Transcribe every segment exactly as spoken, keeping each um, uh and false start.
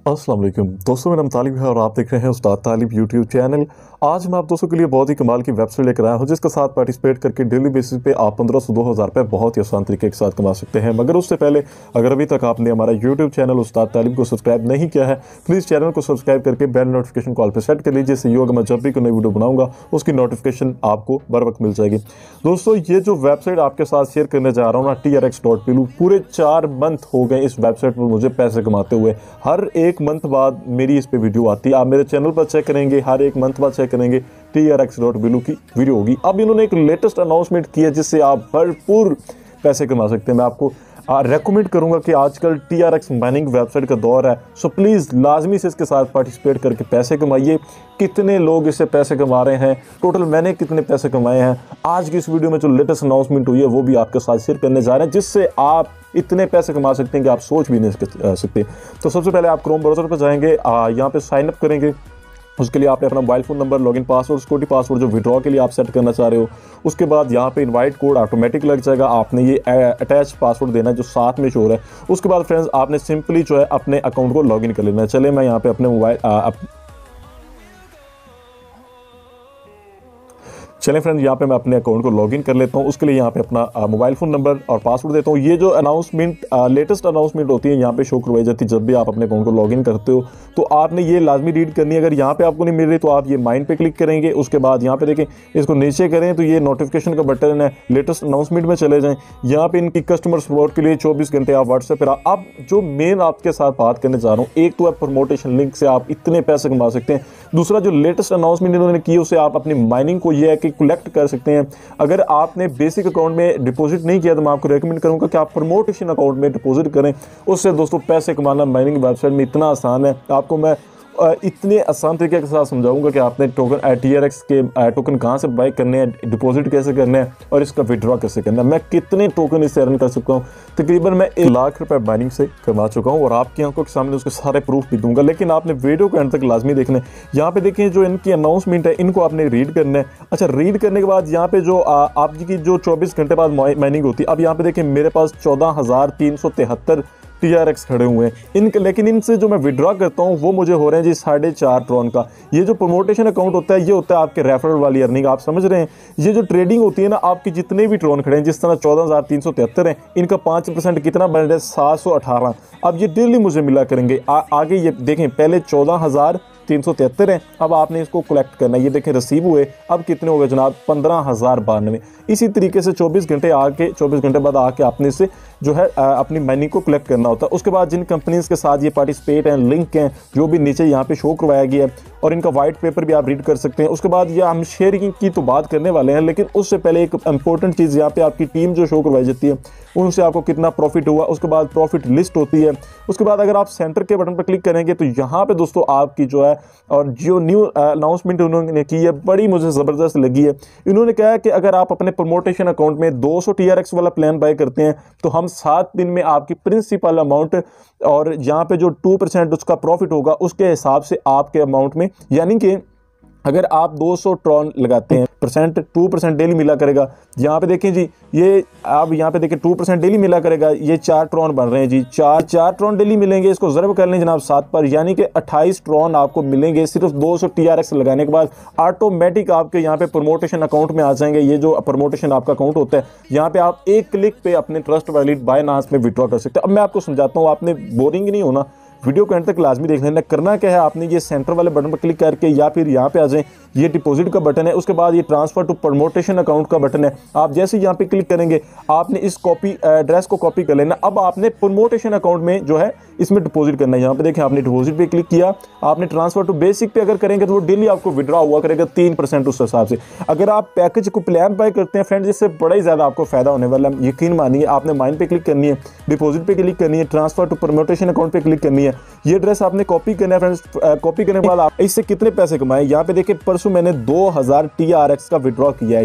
अस्सलाम वालेकुम दोस्तों, मेरा नाम तालिब है और आप देख रहे हैं उस्ताद तालिब यूट्यूब चैनल। आज मैं आप दोस्तों के लिए बहुत ही कमाल की वेबसाइट लेकर आया हूं, जिसके साथ पार्टिसिपेट करके डेली बेसिस पे आप पंद्रह सौ दो हज़ार रुपये बहुत ही आसान तरीके के साथ कमा सकते हैं। मगर उससे पहले अगर अभी तक आपने हमारा यूट्यूब चैनल उस्ताद तालिब को सब्सक्राइब नहीं किया है, प्लीज़ चैनल को सब्सक्राइब करके बेल नोटिफिकेशन कॉल पर सेट कर लीजिए, जिससे योग मैं जब भी कोई नई वीडियो बनाऊंगा उसकी नोटिफिकेशन आपको बर वक्त मिल जाएगी। दोस्तों, ये जो वेबसाइट आपके साथ शेयर करने जा रहा हूँ ना, T R X dot P, पूरे चार मंथ हो गए इस वेबसाइट पर मुझे पैसे कमाते हुए। हर एक मंथ बाद मेरी इस पे वीडियो आती है, आप मेरे चैनल पर चेक करेंगे, हर एक मंथ बाद चेक करेंगे, टी आर एक्स डॉट बिलू की वीडियो होगी। अब इन्होंने एक लेटेस्ट अनाउंसमेंट की है जिससे आप भरपूर पैसे कमा सकते हैं। मैं आपको रेकमेंड करूंगा कि आजकल T R X mining website का दौर है, सो प्लीज़ लाजमी से इसके साथ पार्टिसिपेट करके पैसे कमाइए। कितने लोग इससे पैसे कमा रहे हैं, टोटल मैंने कितने पैसे कमाए हैं, आज की इस वीडियो में जो लेटेस्ट अनाउंसमेंट हुई है वो भी आपके साथ शेयर करने जा रहे हैं, जिससे आप इतने पैसे कमा सकते हैं कि आप सोच भी नहीं सकते। तो सबसे पहले आप क्रोम ब्राउज़र पर जाएंगे, यहाँ पे साइन अप करेंगे। उसके लिए आपने अपना mobile phone number, login password, security password जो विड्रॉ के लिए आप सेट करना चाह रहे हो, उसके बाद यहाँ पे इनवाइट कोड ऑटोमेटिक लग जाएगा। आपने ये अटैच पासवर्ड देना है जो साथ में शो हो रहा है। उसके बाद फ्रेंड्स आपने सिंपली जो है अपने अकाउंट को लॉगिन कर लेना है। चले मैं यहाँ पे अपने मोबाइल चलें फ्रेंड्स, यहाँ पे मैं अपने अकाउंट को लॉगिन कर लेता हूँ। उसके लिए यहाँ पे अपना मोबाइल फ़ोन नंबर और पासवर्ड देता हूँ। ये जो अनाउंसमेंट लेटेस्ट अनाउंसमेंट होती है यहाँ पे शो करवाई जाती है जब भी आप अपने अकाउंट को लॉगिन करते हो, तो आपने ये लाजमी रीड करनी है। अगर यहाँ पे आपको नहीं मिल रही तो आप ये माइंड पे क्लिक करेंगे। उसके बाद यहाँ पे देखें, इसको नीचे करें तो ये नोटिफिकेशन का बटन है, लेटेस्ट अनाउंसमेंट में चले जाएँ। यहाँ पे इनकी कस्टमर सपोर्ट के लिए चौबीस घंटे आप व्हाट्सएप पर। अब जो मेन आपके साथ बात करने जा रहा हूँ, एक तो है प्रमोटेशन लिंक से आप इतने पैसे कमा सकते हैं। दूसरा जो लेटेस्ट अनाउंसमेंट इन्होंने की उससे आप अपनी माइनिंग को ये है कि कलेक्ट कर सकते हैं। अगर आपने बेसिक अकाउंट में डिपॉजिट नहीं किया तो मैं आपको रेकमेंड करूंगा कि आप प्रमोटेशन अकाउंट में डिपॉजिट करें। उससे दोस्तों पैसे कमाना माइनिंग वेबसाइट में इतना आसान है, आपको मैं इतने आसान तरीके के साथ समझाऊंगा कि आपने टोकन टी आर एक्स के टोकन कहाँ से बाय करने हैं, डिपॉजिट कैसे करना है और इसका विड्रॉ कैसे करना है। मैं कितने टोकन इससे अर्न कर सकता हूँ, तकरीबन मैं एक लाख रुपए माइनिंग से कमा चुका हूँ और आपकी आंखों के सामने उसके सारे प्रूफ भी दूंगा। लेकिन आपने वीडियो को एंड तक लाजमी देखना है। यहाँ पे देखें, जो इनकी अनाउंसमेंट है इनको आपने रीड करना है। अच्छा, रीड करने के बाद यहाँ पे जो आपकी जो चौबीस घंटे बाद माइनिंग होती है, अब यहाँ पे देखें मेरे पास चौदह हज़ार तीन सौ तिहत्तर टी आर एक्स खड़े हुए हैं इनके, लेकिन इनसे जो मैं विड्रॉ करता हूँ वो मुझे हो रहे हैं जी साढ़े चार ट्रॉन का। ये जो प्रमोटेशन अकाउंट होता है ये होता है आपके रेफरल वाली अर्निंग, आप समझ रहे हैं। ये जो ट्रेडिंग होती है ना, आपकी जितने भी ट्रॉन खड़े हैं, जिस तरह चौदह हज़ार तीन सौ तिहत्तर हैं, इनका पाँच परसेंट कितना बन रहा है, सात सौ अठारह। अब ये डेली मुझे मिला करेंगे। आ, आगे ये देखें, पहले चौदह हज़ार तीन सौ तिहत्तर है, अब आपने इसको कलेक्ट करना है। ये देखें रिसीव हुए, अब कितने हो गए जनाब, पंद्रह हज़ार बानवे। इसी तरीके से चौबीस घंटे आके चौबीस घंटे बाद आके आपने से जो है अपनी मनी को कलेक्ट करना होता है। उसके बाद जिन कंपनीज के साथ ये पार्टिसिपेट हैं, लिंक हैं जो भी नीचे यहाँ पे शो करवाया गया है, और इनका वाइट पेपर भी आप रीड कर सकते हैं। उसके बाद ये हम शेयरिंग की तो बात करने वाले हैं, लेकिन उससे पहले एक इंपॉर्टेंट चीज़, यहाँ पे आपकी टीम जो शो करवाई जाती है उनसे आपको कितना प्रॉफिट हुआ, उसके बाद प्रॉफिट लिस्ट होती है। उसके बाद अगर आप सेंटर के बटन पर क्लिक करेंगे तो यहाँ पे दोस्तों आपकी जो है, और जो न्यू अनाउंसमेंट उन्होंने की है बड़ी मुझे ज़बरदस्त लगी है। इन्होंने कहा है कि अगर आप अपने प्रमोटेशन अकाउंट में दो सौ टी आर एक्स वाला प्लान बाय करते हैं तो हम सात दिन में आपकी प्रिंसिपल अमाउंट और यहाँ पे जो टू परसेंट उसका प्रॉफिट होगा उसके हिसाब से आपके अमाउंट में, यानी कि अगर आप दो सौ ट्रॉन लगाते हैं परसेंट टू परसेंट डेली मिला करेगा। यहाँ पे देखें जी, ये आप यहाँ पे देखें टू परसेंट डेली मिला करेगा। ये चार ट्रॉन बन रहे हैं जी, चार चार ट्रॉन डेली मिलेंगे। इसको ज़रब कर लें जनाब सात पर, यानी कि अट्ठाईस ट्रॉन आपको मिलेंगे सिर्फ दो सौ टी आर एक्स लगाने के बाद। ऑटोमेटिक आपके यहाँ पे प्रमोटेशन अकाउंट में आ जाएंगे। ये जो प्रमोटेशन आपका अकाउंट होता है, यहाँ पे आप एक क्लिक पे अपने ट्रस्ट वैलिड बायनांस में विड्रॉ कर सकते हैं। अब मैं आपको समझाता हूँ, आपने बोरिंग नहीं होना, वीडियो को एंड तक लाजमी देख लेना। करना क्या है, आपने ये सेंटर वाले बटन पर क्लिक करके या फिर यहाँ पे आ जाएं, ये डिपॉजिट का बटन है। उसके बाद ये ट्रांसफर टू प्रमोटेशन अकाउंट का बटन है। आप जैसे यहाँ पे क्लिक करेंगे आपने इस कॉपी एड्रेस को कॉपी कर लेना। अब आपने प्रमोटेशन अकाउंट में जो है इसमें डिपॉजिट करना है। यहाँ पे देखें, आपने डिपॉजिट पे क्लिक किया, आपने ट्रांसफर टू बेसिक पे अगर करेंगे तो वो डेली आपको विड्रॉ हुआ करेगा तीन परसेंट उस हिसाब से। अगर आप पैकेज को प्लान बाय करते हैं फ्रेंड्स, इससे बड़ा ही ज़्यादा आपको फायदा होने वाला है, यकीन मानिए। आपने माइन पे क्लिक करनी है, डिपॉजिट पे क्लिक करनी है, ट्रांसफर टू प्रमोटेशन अकाउंट पे क्लिक करनी है। ये एड्रेस आपने कॉपी करना है फ्रेंड्स। कॉपी करने के बाद आप इससे कितने पैसे कमाए, यहाँ पे देखिए परसों मैंने दो हज़ार टी आर एक्स का विड्रॉ किया है इससे।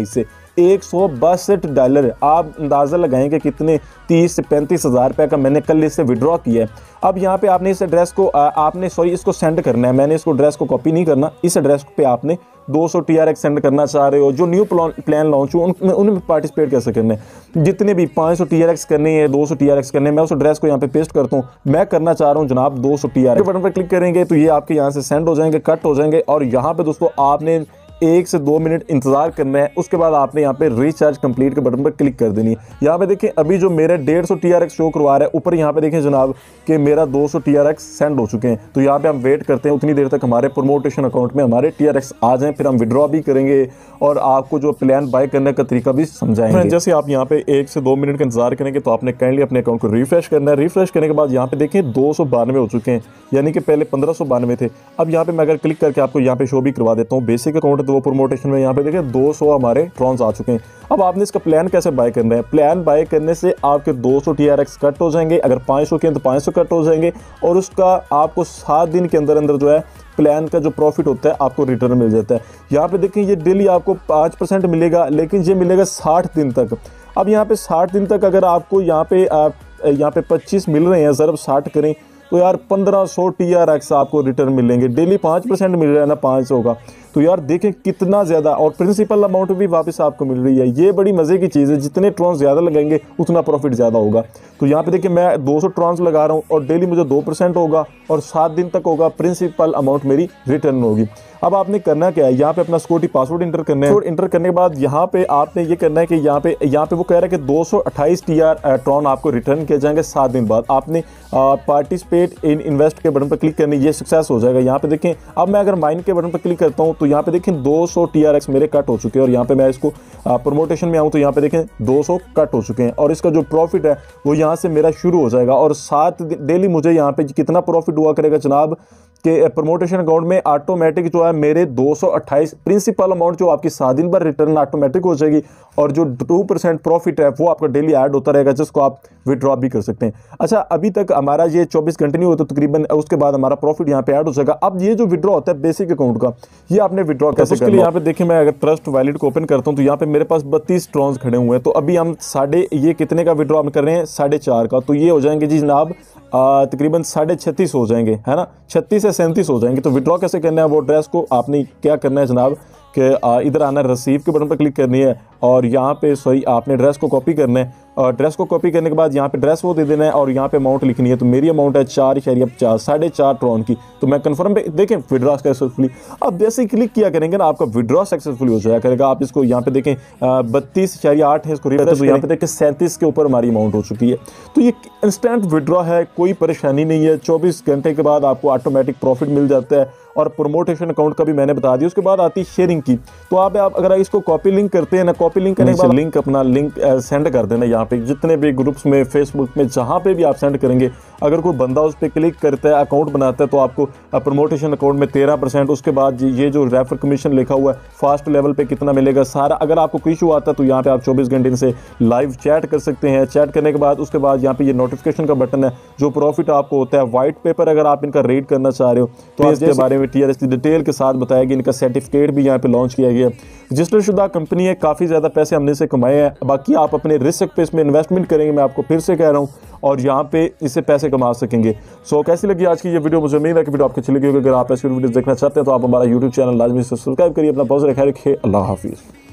एक सौ बासठ डॉलर। आप अंदाज़ा लगाएंगे कितने, तीस से पैंतीस हज़ार रुपये का मैंने कल इससे विड्रॉ किया है। अब यहाँ पे आपने इस एड्रेस को आपने सॉरी इसको सेंड करना है, मैंने इसको एड्रेस को कॉपी नहीं करना। इस एड्रेस पे आपने दो सौ टी आर एक्स सेंड करना चाह रहे हो, जो न्यू प्लान लॉन्च हो उनमें उनमें पार्टिसिपेट कैसे करना है। जितने भी पाँच सौ टी आर एक्स करने हैं, दो सौ टी आर एक्स करने हैं, मैं उस एड्रेस को यहाँ पे पेस्ट करता हूँ। मैं करना चाह रहा हूँ जनाब दो सौ टी आर एक्स। बटन पर क्लिक करेंगे तो ये आपके यहाँ से सेंड हो जाएंगे, कट हो जाएंगे। और यहाँ पे दोस्तों आपने एक से दो मिनट इंतजार करना है। उसके बाद आपने यहाँ पे रिचार्ज कंप्लीट के बटन पर क्लिक कर देनी है। यहाँ पे देखें अभी जो मेरे डेढ़ सौ टी आर एक्स शो करवा रहा है ऊपर, यहाँ पे देखें जनाब कि मेरा दो सौ टी आर एक्स सेंड हो चुके हैं। तो यहाँ पे हम वेट करते हैं उतनी देर तक हमारे प्रमोटेशन अकाउंट में हमारे टी आर एक्स आ जाएं, फिर हम विड्रॉ भी करेंगे और आपको जो प्लान बाय करने का तरीका भी समझाएंगे। जैसे आप यहाँ पे एक से दो मिनट का इंतजार करेंगे तो आपने काइंडली अपने अकाउंट को रिफ्रेश करना है। रिफ्रेश करने के बाद यहाँ पे देखें दो सौ बानवे हो चुके हैं, यानी कि पहले पंद्रह सौ बानवे थे। अब यहाँ पे मैं अगर क्लिक करके आपको यहाँ पे शो भी करवा देता हूँ, बेसिक अकाउंट है तो वो प्रमोटेशन में यहाँ पे देखिए दो सौ हमारे ट्रॉन्स आ चुके हैं। अब आपने इसका प्लान कैसे बाय करना है। प्लान बाय करने से आपके दो सौ टी आर एक्स कट हो जाएंगे, अगर पाँच सौ के हैं तो पाँच सौ कट हो जाएंगे और उसका आपको सात दिन के अंदर अंदर जो है प्लान का जो प्रॉफिट होता है आपको रिटर्न मिल जाता है। यहाँ पे देखें ये डेली आपको पाँच परसेंट मिलेगा, लेकिन ये मिलेगा साठ दिन तक। अब यहाँ पे साठ दिन तक अगर आपको यहाँ पे आप यहाँ पे पच्चीस मिल रहे हैं, ज़रा साठ करें तो यार पंद्रह सौ टी आर एक्स आपको रिटर्न मिलेंगे। डेली पाँच परसेंट मिल रहा है ना पाँच सौ का, तो यार देखें कितना ज़्यादा, और प्रिंसिपल अमाउंट भी वापस आपको मिल रही है। ये बड़ी मज़े की चीज़ है, जितने ट्रॉन्स ज़्यादा लगाएंगे उतना प्रॉफिट ज़्यादा होगा। तो यहाँ पे देखिए मैं दो सौ ट्रॉन्स लगा रहा हूँ और डेली मुझे दो परसेंट होगा और सात दिन तक होगा, प्रिंसिपल अमाउंट मेरी रिटर्न होगी। अब आपने करना क्या है, यहाँ पे अपना सिक्योरिटी पासवर्ड इंटर करना है। इंटर करने के बाद यहाँ पे आपने ये करना है कि यहाँ पे यहाँ पे वो कह रहा है कि दो सौ अट्ठाईस टी आर ट्रॉन आपको रिटर्न किए जाएंगे सात दिन बाद। आपने पार्टिसिपेट इन इन्वेस्ट के बटन पर क्लिक करनी, ये सक्सेस हो जाएगा। यहाँ पे देखें अब मैं अगर माइन के बटन पर क्लिक करता हूँ तो यहाँ पे देखें दो सौ टी आर एक्स मेरे कट हो चुके हैं। और यहाँ पे मैं इसको प्रमोटेशन में आऊँ तो यहाँ पे देखें दो सौ कट हो चुके हैं और इसका जो प्रॉफिट है वो यहाँ से मेरा शुरू हो जाएगा। और सात डेली मुझे यहाँ पे कितना प्रॉफिट हुआ करेगा जनाब कि प्रमोटेशन अकाउंट में ऑटोमेटिक जो है मेरे दो सौ अट्ठाईस प्रिंसिपल अमाउंट जो आपकी सात दिन पर रिटर्न ऑटोमेटिक हो जाएगी और जो टू परसेंट प्रॉफिट है वो आपका डेली ऐड होता रहेगा, जिसको आप विड्रॉ भी कर सकते हैं। अच्छा अभी तक हमारा ये चौबीस कंटिन्यू होता है तकरीबन, उसके बाद हमारा प्रॉफिट यहाँ पे ऐड हो जाएगा। अब ये जो विड्रॉ होता है बेसिक अकाउंट का, ये आपने विड्रॉ कैसे करना है। यहाँ पे देखिए मैं अगर ट्रस्ट वैलिड को ओपन करता हूँ तो यहाँ पे मेरे पास बत्तीस ट्रॉन्स खड़े हुए हैं। तो अभी हम साढ़े ये कितने का विड्रॉ हम कर रहे हैं, साढ़े चार का, तो ये हो जाएंगे जी जनाब तकरीबन साढ़े छत्तीस हो जाएंगे, है ना, छत्तीस से सैंतीस हो जाएंगे। तो विड्रॉ कैसे करना है, वो एड्रेस को आपने क्या करना है जनाब कि इधर आना है, रिसीव के बटन पर क्लिक करनी है और यहाँ पे सॉरी आपने एड्रेस को कॉपी करना है। और एड्रेस को कॉपी करने के बाद यहाँ पे एड्रेस वो दे देना है और यहाँ पे अमाउंट लिखनी है। तो मेरी अमाउंट है चार इशारिया पचास, साढ़े चार ट्रॉन की। तो मैं कंफर्म पे देखें विड्रॉ सक्सेसफुली। अब जैसे ही क्लिक किया करेंगे ना आपका विड्रॉ सक्सेसफुली हो जाया करेगा। आप इसको यहाँ पे देखें बत्तीस इशारिया आठ है, इसको रिफ्रेश तो यहाँ पे देखें सैंतीस के ऊपर हमारी अमाउंट हो चुकी है। तो ये इंस्टेंट विड्रॉ है, कोई परेशानी नहीं है। चौबीस घंटे के बाद आपको ऑटोमेटिक प्रॉफिट मिल जाता है। और प्रमोटेशन अकाउंट का भी मैंने बता दिया। उसके बाद आती है शेयरिंग की। तो आप, आप अगर इसको कॉपी लिंक करते हैं ना, कॉपी लिंक करने के बाद लिंक अपना लिंक सेंड कर देना। यहाँ पे जितने भी ग्रुप्स में, फेसबुक में, जहाँ पे भी आप सेंड करेंगे, अगर कोई बंदा उस पर क्लिक करता है, अकाउंट बनाता है, तो आपको प्रमोटेशन अकाउंट में तेरह परसेंट, उसके बाद ये जो रेफर कमीशन लिखा हुआ है फास्ट लेवल पे कितना मिलेगा सारा। अगर आपको कोई इशू आता है तो यहाँ पे आप चौबीस घंटे से लाइव चैट कर सकते हैं। चैट करने के बाद उसके बाद यहाँ पे ये नोटिफिकेशन का बटन है, जो प्रॉफिट आपको होता है। व्हाइट पेपर अगर आप इनका रीड करना चाह रहे हो तो इसके बारे में टी आर एस की डिटेल के साथ बताया गया। इनका सर्टिफिकेट भी यहाँ पे लॉन्च किया गया। रजिस्टर्ड शुदा कंपनी है, काफ़ी ज़्यादा पैसे हमने से कमाए हैं। बाकी आप अपने रिस्क पे इसमें इन्वेस्टमेंट करेंगे, मैं आपको फिर से कह रहा हूँ, और यहाँ पे इससे पैसे कमा सकेंगे। सो कैसी लगी आज की ये वीडियो, मुझे उम्मीद है कि वीडियो आपको अच्छी लगी होगी। अगर आप ऐसी वीडियो देखना चाहते हैं तो आप हमारा यूट्यूब चैनल लाजमी से सब्सक्राइब करिए। अपना बहुत सारा ख्याल रखिए। अल्लाह हाफिज़।